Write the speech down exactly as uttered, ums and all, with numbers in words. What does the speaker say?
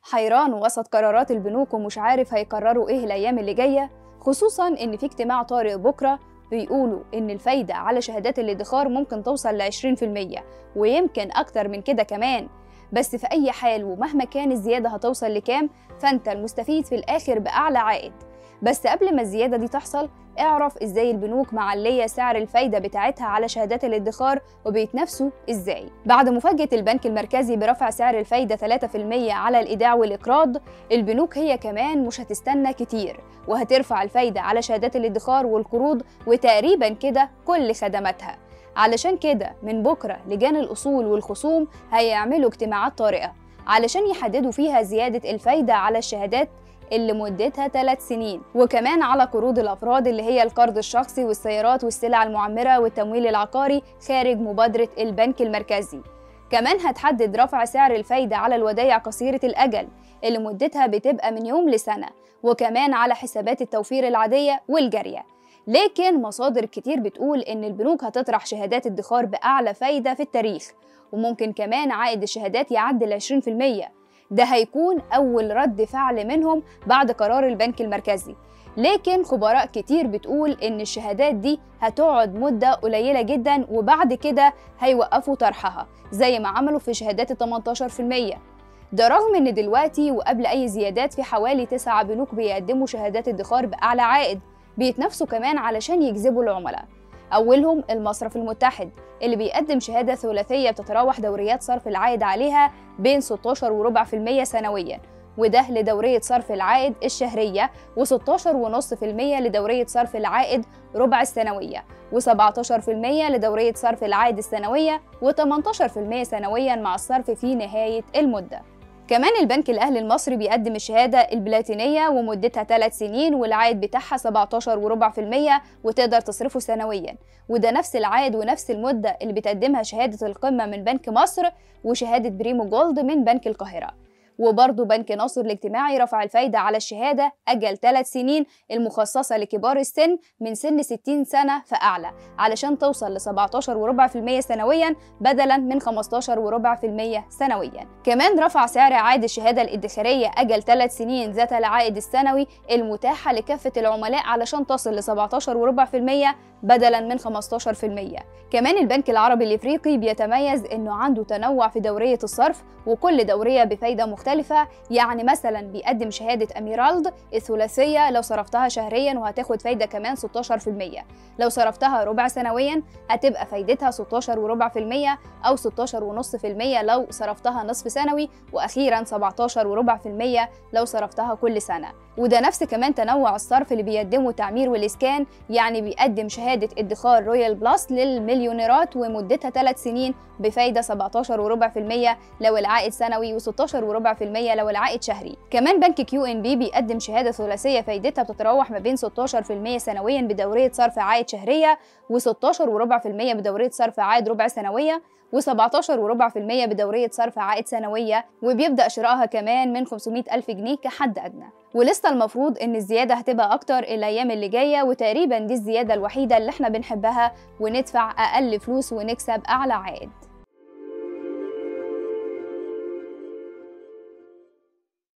حيران وسط قرارات البنوك ومش عارف هيقرروا ايه الايام اللي جايه، خصوصا ان في اجتماع طارئ بكره بيقولوا ان الفايده على شهادات الادخار ممكن توصل ل عشرين في المية ويمكن اكتر من كده كمان. بس في اي حال ومهما كان الزياده هتوصل لكام، فانت المستفيد في الاخر باعلى عائد. بس قبل ما الزياده دي تحصل، اعرف ازاي البنوك معليه سعر الفايده بتاعتها على شهادات الادخار وبيتنافسوا ازاي. بعد مفاجاه البنك المركزي برفع سعر الفايده ثلاثة في المية على الايداع والاقراض، البنوك هي كمان مش هتستنى كتير وهترفع الفايده على شهادات الادخار والقروض وتقريبا كده كل خدماتها. علشان كده من بكره لجان الاصول والخصوم هيعملوا اجتماعات طارئه علشان يحددوا فيها زياده الفايده على الشهادات اللي مدتها ثلاث سنين، وكمان على قروض الأفراد اللي هي القرض الشخصي والسيارات والسلع المعمرة والتمويل العقاري خارج مبادرة البنك المركزي. كمان هتحدد رفع سعر الفايدة على الودائع قصيرة الأجل اللي مدتها بتبقى من يوم لسنة، وكمان على حسابات التوفير العادية والجارية. لكن مصادر كتير بتقول إن البنوك هتطرح شهادات ادخار بأعلى فايدة في التاريخ، وممكن كمان عائد الشهادات يعدي عشرين في المية. ده هيكون أول رد فعل منهم بعد قرار البنك المركزي. لكن خبراء كتير بتقول إن الشهادات دي هتقعد مدة قليلة جدا وبعد كده هيوقفوا طرحها زي ما عملوا في شهادات ال تمنتاشر في المية. ده رغم إن دلوقتي وقبل أي زيادات في حوالي تسعة بنوك بيقدموا شهادات ادخار بأعلى عائد، بيتنافسوا كمان علشان يجذبوا العملاء. أولهم المصرف المتحد اللي بيقدم شهادة ثلاثية بتتراوح دوريات صرف العائد عليها بين ستاشر وربع في المية سنوياً، وده لدورية صرف العائد الشهرية، وستاشر ونص في المية لدورية صرف العائد ربع السنوية، وسبعتاشر في المية لدورية صرف العائد السنوية، وتمنتاشر في المية سنوياً مع الصرف في نهاية المدة. كمان البنك الأهلي المصري بيقدم الشهادة البلاتينية ومدتها ثلاث سنين والعائد بتاعها سبعتاشر وربع في المية وتقدر تصرفه سنويا، وده نفس العائد ونفس المدة اللي بتقدمها شهادة القمة من بنك مصر وشهادة بريمو جولد من بنك القاهرة. وبرضه بنك ناصر الاجتماعي رفع الفايدة على الشهادة أجل ثلاث سنين المخصصة لكبار السن من سن ستين سنة فأعلى علشان توصل ل سبعتاشر وربع في المية سنويا بدلا من خمستاشر وربع في المية سنويا. كمان رفع سعر عائد الشهادة الادخارية أجل ثلاث سنين ذات العائد السنوي المتاحة لكافة العملاء علشان تصل ل سبعتاشر وربع في المية بدلا من خمستاشر في المية. كمان البنك العربي الإفريقي بيتميز إنه عنده تنوع في دورية الصرف وكل دورية بفايدة مختلفة. يعني مثلا بيقدم شهادة أميرالد الثلاثية لو صرفتها شهريا وهتاخد فايدة كمان ستاشر في المية، لو صرفتها ربع سنويا هتبقى فايدتها ستاشر وربع في المية أو ستاشر ونص في المية لو صرفتها نصف سنوي، وأخيرا سبعتاشر وربع في المية لو صرفتها كل سنة. وده نفس كمان تنوع الصرف اللي بيقدمه تعمير والإسكان. يعني بيقدم شهادة ادخار رويال بلس للمليونيرات ومدتها ثلاث سنين بفايدة سبعتاشر وربع في المية لو العائد سنوي وستاشر وربع في المية لو العائد شهري. كمان بنك كيو ان بي بيقدم شهادة ثلاثية فايدتها بتتراوح ما بين ستاشر في المية سنويا بدورية صرف عائد شهرية، وستاشر وربع في المية بدورية صرف عائد ربع سنوية، وسبعتاشر وربع في المية بدورية صرف عائد سنوية، وبيبدأ شرائها كمان من خمسمية ألف جنيه كحد أدنى. ولسه المفروض إن الزيادة هتبقى أكتر الأيام اللي جاية، وتقريبا دي الزيادة الوحيدة اللي احنا بنحبها، وندفع أقل فلوس ونكسب أعلى عائد.